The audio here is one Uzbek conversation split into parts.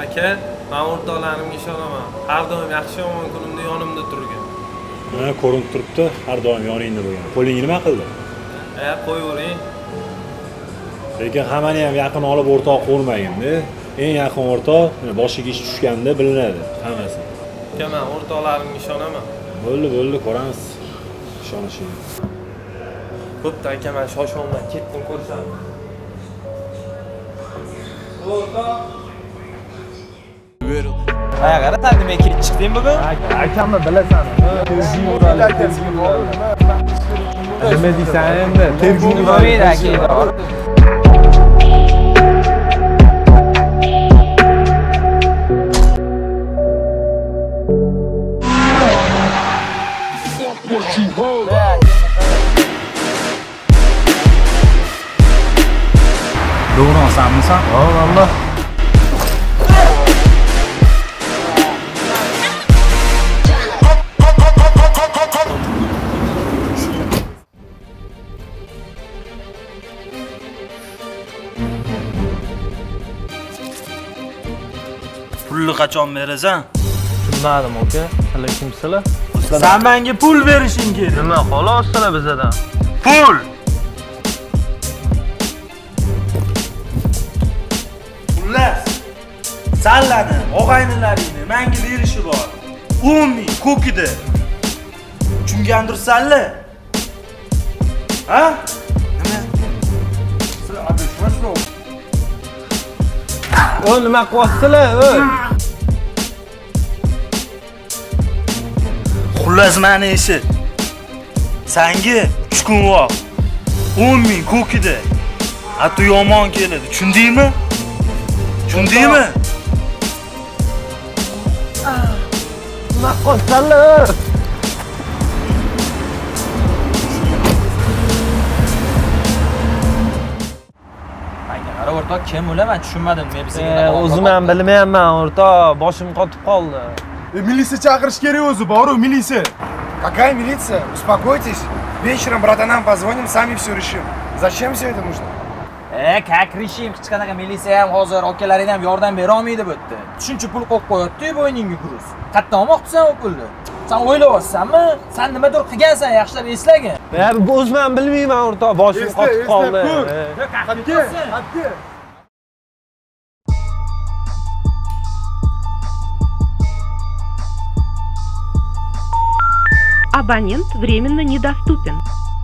Aka, men o'rtoqlarimga ishonaman. Har doim yaxshi yomon kunimda yonimda turgan. Mana ko'rinib turibdi, har doim yoningda bo'lgan. Qo'lingni nima qildi? Qo'yavering. Lekin hammani ham yaqin olib o'rtoq qo'rmagin-da. Eng yaqin o'rtoq boshiga ish tushganda bilinadi hammasi. Aka, men o'rtoqlarimga ishonaman. Bo'ldi, ko'ramiz. Ishonishingni. Bo'pti aka, men shoshaman, ketdim ko'rsam. O'rtoq. Qara, sen nima kelib chiqding bugun? Akamni bilasan. Tezgi uradi. Nima deysan endi? Tezgi uradi aka. Doğru olsanmısan? Allah. Pulni qachon berasan? Tushunmadim aka. Hali kimsizlar? Sen menga pul berishing kerak. Nima xolos bizdan? Pul! Xullas, sallani, og'aynilaringni menga berishi bor. 10 ming ko'kida. Tushungandirsanlar? Ha? Nima? Siz adashmasizlar. O nima qilyapsizlar? Xullas meni eshit. Senga 3 kun vaqt. 10 ming ko'kida. Hatto yomon keladi. Tushundingmi? Tushundingmi? Nima qilyapsizlar? Qara o'rtoq, kim ular? Men tushunmadim. Men bizga o'zim ham bilmayapman o'rtoq, boshim qotib qoldi. Милиция chaqirish kerak o'zi, boru милиция. Какая милиция? Успокойтесь. Вечером братанам позвоним, сами все решим. Зачем все это нужно? Kakrishim, hech qanaqa militsiya ham hozir akalaring ham yordam bera olmaydi bu yerda. Shuncha pul qo'yib qo'yapti-ku bo'yningga gruz. Qayerdan olmoqchisan u pulni? Sen o'ylayapsanmi? Sen nimadir qilgansan, yaxshilab eslagin. Men o'zim ham bilmayman o'rtoq, boshim qotib qoldi. Qatdi. Абонент временно недоступен.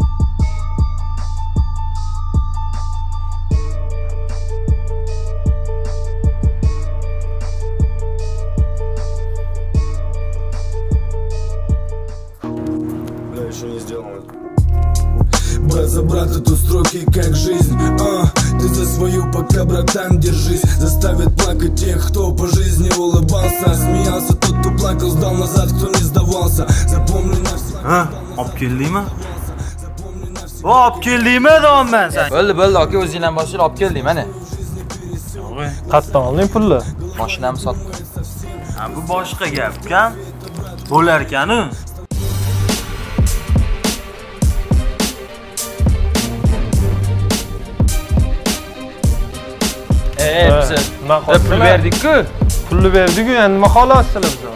Бля, еще не сделано. Брат за брата, тут строки как жизнь. Ты за свою пока, братан, держись. Заставит плакать тех, кто по жизни улыбался. Смеялся тот, кто плакал, сдал назад, кто не сдавался. Запомни навсегда. Olib keldingmi? Olib keldingmi deyman men sen. Bo'ldi, aka, o'zingizdan boshlayib olib keldim, mana. Qayerdan olding pulni? Mashinamni sotdim. Ha, bu boshqa gap, ukam. Bo'lar ekan-ku. Biz pul berdik-ku. Pulni berdik-ku, endi nima xohlaysizlar bizdan?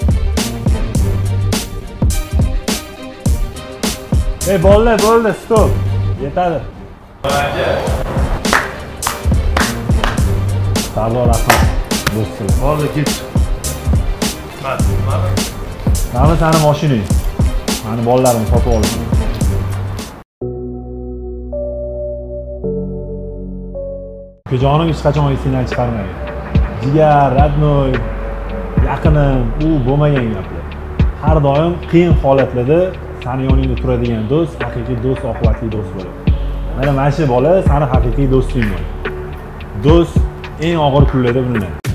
Bo'ldi, stop. Yetadi. Sardor rahmat. Do'stlar. Bo'ldi, ket. Mana seni mashinang. Mani bolalarim sotib oldim. Ukajonim hech qachon esingdan chiqarmaydi. Jigar, radnoy, yaqinim, u bo'lmagan gaplar. Har doim qiyin holatlarda seni yoningda turadigan do'st, haqiqiy do'st, oqibatli do'st bo'ladi. Mana shu bola seni haqiqiy do'sting bo'ladi. Do'st eng og'ir kunlarda bilinadi.